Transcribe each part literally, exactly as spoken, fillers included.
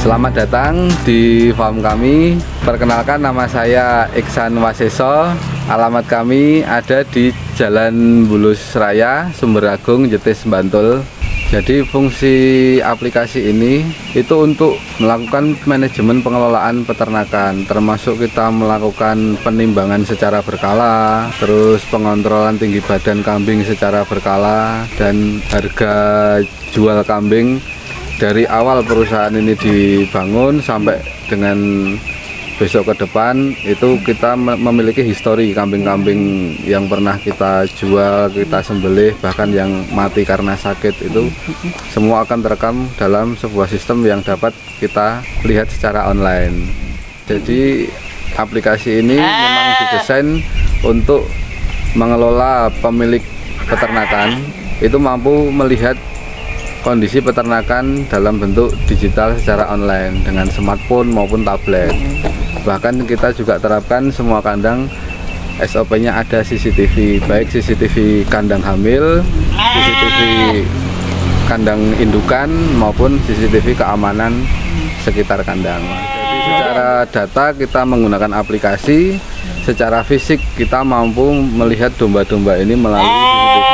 Selamat datang di farm kami. Perkenalkan, nama saya Iksan Waseso. Alamat kami ada di Jalan Bulus Raya, Sumber Agung, Jetis, Bantul. Jadi fungsi aplikasi ini itu untuk melakukan manajemen pengelolaan peternakan, termasuk kita melakukan penimbangan secara berkala, terus pengontrolan tinggi badan kambing secara berkala, dan harga jual kambing dari awal perusahaan ini dibangun sampai dengan besok ke depan itu kita memiliki histori kambing-kambing yang pernah kita jual, kita sembelih, bahkan yang mati karena sakit, itu semua akan terekam dalam sebuah sistem yang dapat kita lihat secara online. Jadi aplikasi ini memang didesain untuk mengelola pemilik peternakan itu mampu melihat kondisi peternakan dalam bentuk digital secara online dengan smartphone maupun tablet. Bahkan kita juga terapkan semua kandang S O P-nya ada C C T V, baik C C T V kandang hamil, C C T V kandang indukan maupun C C T V keamanan sekitar kandang. Jadi secara data kita menggunakan aplikasi, secara fisik kita mampu melihat domba-domba ini melalui C C T V.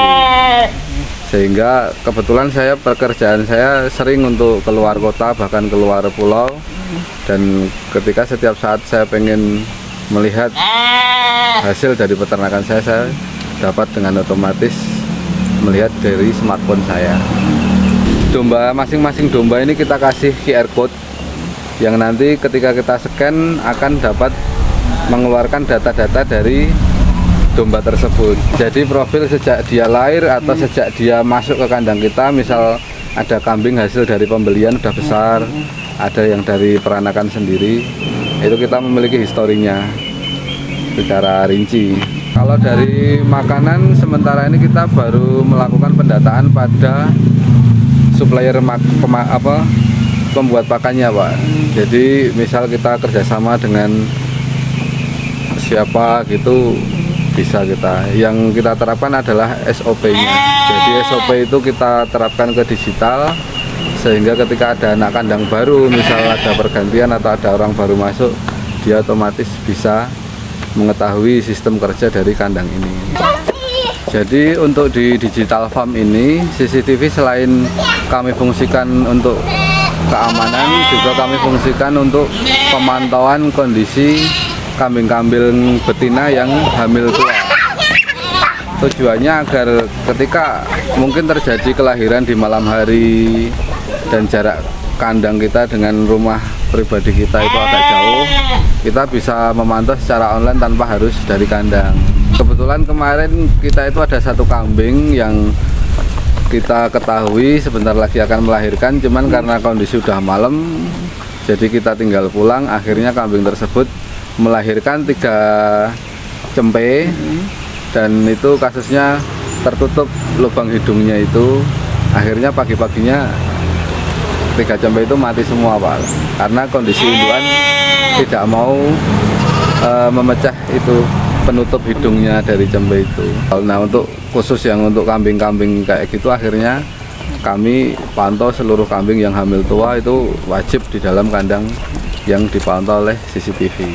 Sehingga kebetulan saya pekerjaan saya sering untuk keluar kota, bahkan keluar pulau, dan ketika setiap saat saya pengen melihat hasil dari peternakan saya, saya dapat dengan otomatis melihat dari smartphone saya. Domba, masing-masing domba ini kita kasih Q R code yang nanti ketika kita scan akan dapat mengeluarkan data-data dari domba tersebut. Jadi profil sejak dia lahir atau sejak dia masuk ke kandang kita, misal ada kambing hasil dari pembelian udah besar, ada yang dari peranakan sendiri, itu kita memiliki historinya secara rinci. Kalau dari makanan, sementara ini kita baru melakukan pendataan pada supplier mak pema apa pembuat pakannya, Pak. Jadi misal kita kerjasama dengan siapa gitu, bisa kita, yang kita terapkan adalah S O P-nya. Jadi S O P itu kita terapkan ke digital, sehingga ketika ada anak kandang baru, misal ada pergantian atau ada orang baru masuk, dia otomatis bisa mengetahui sistem kerja dari kandang ini. Jadi untuk di digital farm ini, C C T V selain kami fungsikan untuk keamanan, juga kami fungsikan untuk pemantauan kondisi kambing-kambing betina yang hamil tua. Tujuannya agar ketika mungkin terjadi kelahiran di malam hari dan jarak kandang kita dengan rumah pribadi kita itu agak jauh, kita bisa memantau secara online tanpa harus dari kandang. Kebetulan kemarin kita itu ada satu kambing yang kita ketahui sebentar lagi akan melahirkan, cuman karena kondisi udah malam jadi kita tinggal pulang. Akhirnya kambing tersebut melahirkan tiga cempe, dan itu kasusnya tertutup lubang hidungnya itu. Akhirnya pagi-paginya tiga cempe itu mati semua, Pak, karena kondisi induan tidak mau e, memecah itu penutup hidungnya dari cempe itu. Nah, untuk khusus yang untuk kambing-kambing kayak gitu, akhirnya kami pantau seluruh kambing yang hamil tua itu wajib di dalam kandang yang dipantau oleh C C T V.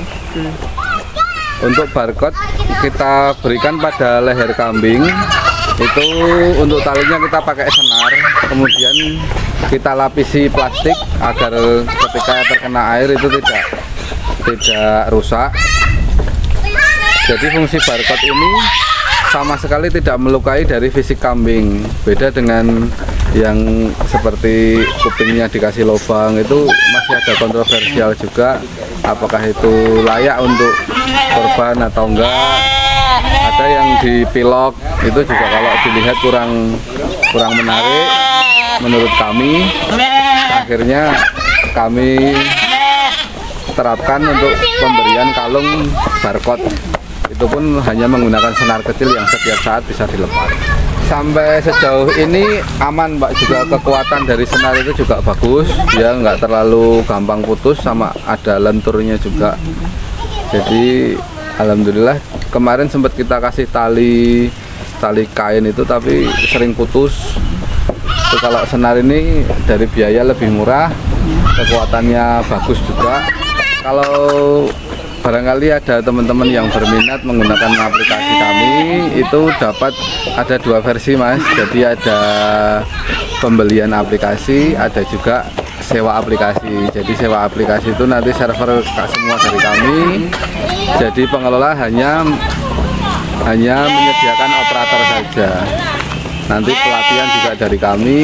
Untuk barcode kita berikan pada leher kambing, itu untuk talinya kita pakai senar, kemudian kita lapisi plastik agar ketika terkena air itu tidak tidak rusak. Jadi fungsi barcode ini sama sekali tidak melukai dari fisik kambing. Beda dengan yang seperti kupingnya dikasih lubang, itu masih ada kontroversial juga, apakah itu layak untuk korban atau enggak. Ada yang dipilok, itu juga kalau dilihat kurang kurang menarik menurut kami. Akhirnya kami terapkan untuk pemberian kalung barcode, itu pun hanya menggunakan senar kecil yang setiap saat bisa dilepas. Sampai sejauh ini aman, Pak. Juga kekuatan dari senar itu juga bagus, dia nggak terlalu gampang putus, sama ada lenturnya juga. Jadi alhamdulillah, kemarin sempat kita kasih tali tali kain itu tapi sering putus. Itu kalau senar ini dari biaya lebih murah, kekuatannya bagus juga. Kalau barangkali ada teman-teman yang berminat menggunakan aplikasi kami, itu dapat ada dua versi mas. Jadi ada pembelian aplikasi, ada juga sewa aplikasi. Jadi sewa aplikasi itu nanti server semua dari kami. Jadi pengelola hanya hanya menyediakan operator saja. Nanti pelatihan juga dari kami.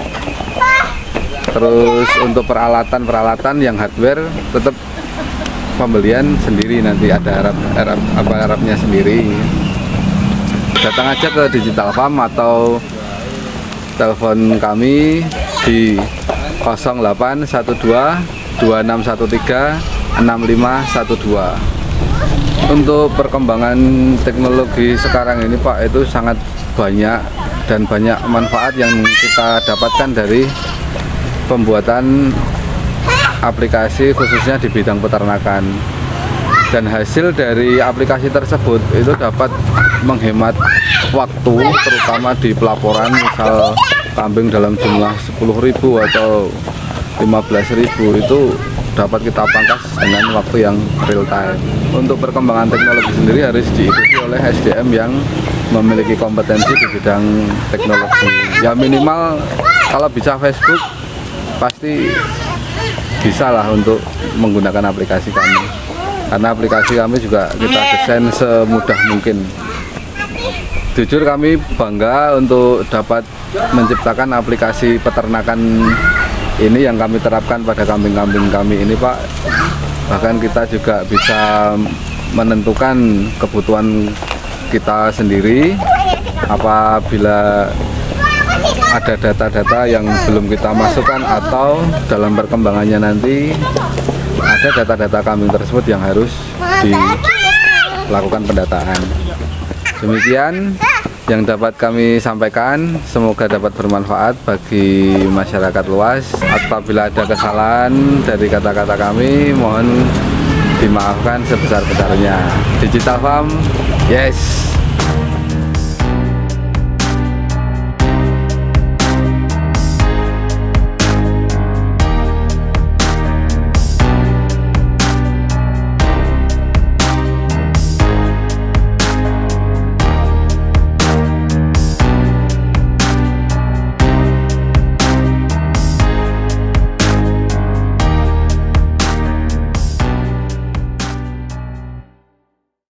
Terus untuk peralatan-peralatan yang hardware tetap pembelian sendiri, nanti ada Arab, Arab, apa Arabnya sendiri. Datang aja ke Digital Farm atau telepon kami di nol delapan satu dua dua enam satu tiga enam lima satu dua. Untuk perkembangan teknologi sekarang ini Pak, itu sangat banyak dan banyak manfaat yang kita dapatkan dari pembuatan aplikasi khususnya di bidang peternakan. Dan hasil dari aplikasi tersebut itu dapat menghemat waktu, terutama di pelaporan. Misal kambing dalam jumlah sepuluh ribu atau lima belas ribu itu dapat kita pangkas dengan waktu yang real time. Untuk perkembangan teknologi sendiri harus diikuti oleh S D M yang memiliki kompetensi di bidang teknologi. Ya minimal kalau bisa Facebook pasti bisa lah untuk menggunakan aplikasi kami, karena aplikasi kami juga kita desain semudah mungkin. Jujur kami bangga untuk dapat menciptakan aplikasi peternakan ini yang kami terapkan pada kambing-kambing kami ini Pak. Bahkan kita juga bisa menentukan kebutuhan kita sendiri. Apabila ada data-data yang belum kita masukkan atau dalam perkembangannya nanti ada data-data kambing tersebut yang harus dilakukan pendataan. Demikian yang dapat kami sampaikan, semoga dapat bermanfaat bagi masyarakat luas. Apabila ada kesalahan dari kata-kata kami, mohon dimaafkan sebesar-besarnya. Digital Farm, yes.